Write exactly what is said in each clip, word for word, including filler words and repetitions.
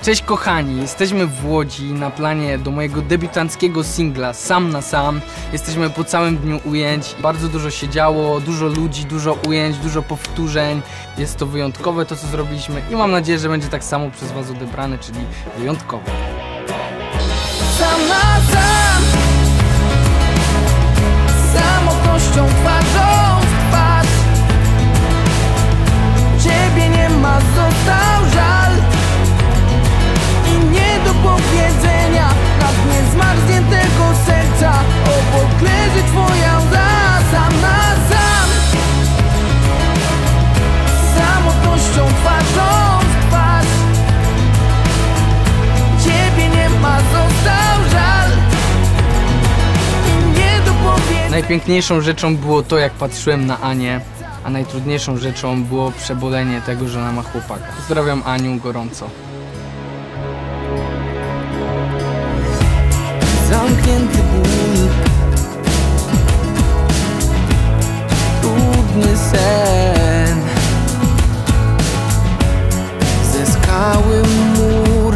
Cześć kochani, jesteśmy w Łodzi na planie do mojego debiutanckiego singla Sam na Sam. Jesteśmy po całym dniu ujęć, bardzo dużo się działo, dużo ludzi, dużo ujęć, dużo powtórzeń. Jest to wyjątkowe to, co zrobiliśmy i mam nadzieję, że będzie tak samo przez was odebrane, czyli wyjątkowe. Sam na sam, samotnością twarzą w twarz. Ciebie nie ma, został żal i nie do powiedzenia na dnie zmarzniętego serca. Obok leży twoja łza. Sam na sam, samotnością twarzą w twarz. Ciebie nie ma, został żal i nie do powiedzenia. Najpiękniejszą rzeczą było to, jak patrzyłem na Anię, a najtrudniejszą rzeczą było przebolenie tego, że ona ma chłopaka. Pozdrawiam Aniu gorąco. Zamknięty ból, trudny sen, ze skały mur,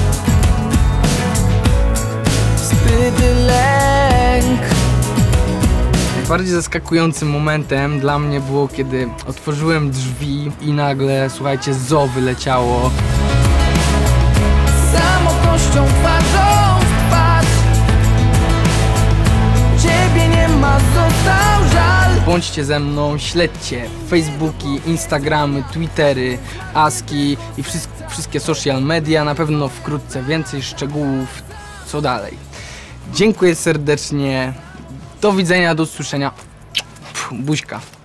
zbyty lęk. Najbardziej zaskakującym momentem dla mnie było, kiedy otworzyłem drzwi i nagle, słuchajcie, zoo wyleciało. Samotnością twarzą w twarz. Ciebie nie ma, został żal. Bądźcie ze mną, śledźcie Facebooki, Instagramy, Twittery, Aski i wszyst wszystkie social media. Na pewno wkrótce więcej szczegółów, co dalej. Dziękuję serdecznie. Do widzenia, do usłyszenia. Pff, buźka.